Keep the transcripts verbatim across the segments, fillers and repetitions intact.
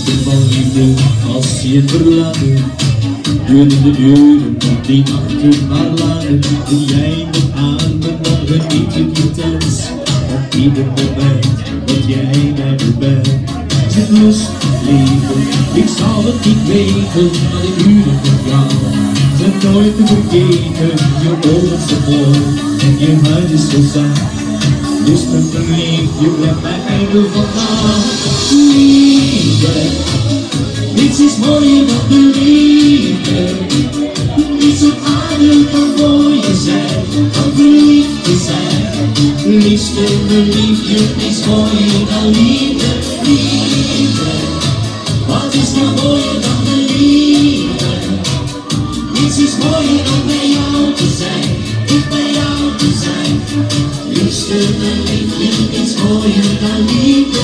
van liefde als je verlaten. Duurde de uren van die nachten maar langer. Toen jij nog aan me nog genieten intens. Op ieder moment dat jij bij me bent. Zit lust, leven, ik zal het niet weten. Maar de uren van jou zijn nooit te vergeten. Je ogen zo mooi en je huid is zo zacht. Lustig verliefd, je blijft bij mij door vandaag. Liefde, niets is mooier dan de liefde. Niets op aarde kan mooier zijn dan verliefd te zijn. Liefste, verliefd, niets mooier dan liefde. Liefde, wat is nou mooier dan de liefde? Niets is mooier dan bij jou te zijn, dicht bij jou te zijn. Liefste, verliefd, niets mooier dan liefde.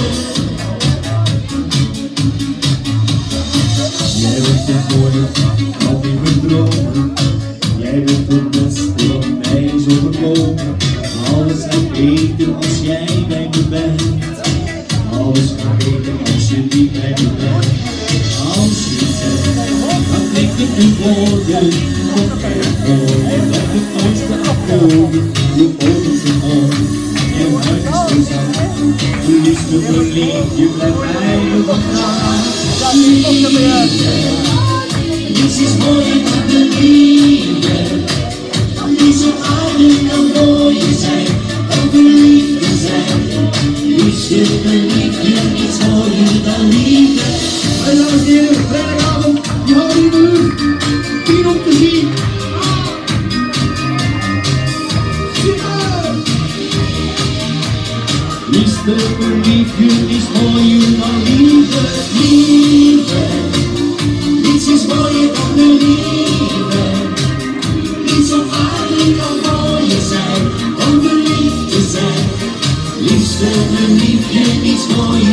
Jij bent de mooie, al die mijn dromen. Jij bent het beste wat mij is overkomen. Alles gaat beter als jij bij me bent. Alles gaat beter als je niet bij me bent. Als je zegt, dan denk ik de woorden. Op mijn woorden, dat het mooiste akkoorden. Je ogen zo mooi, je huid is zo zacht. Liefste verliefd, je blijft bij me vandaag. Liefde, niets is mooier dan de liefde. Niets op aarde kan mooier zijn dan verliefd te zijn. Liefste verliefd, niets mooier dan liefde. En dames en heren, vrijdagavond, je houdt in de lucht, tien om te zien. Liefste verliefd, niets mooier dan liefde. Liefde, niets is mooier dan de liefde. Niets op aarde kan mooier zijn dan verliefd te zijn. Liefste verliefd, niets mooier.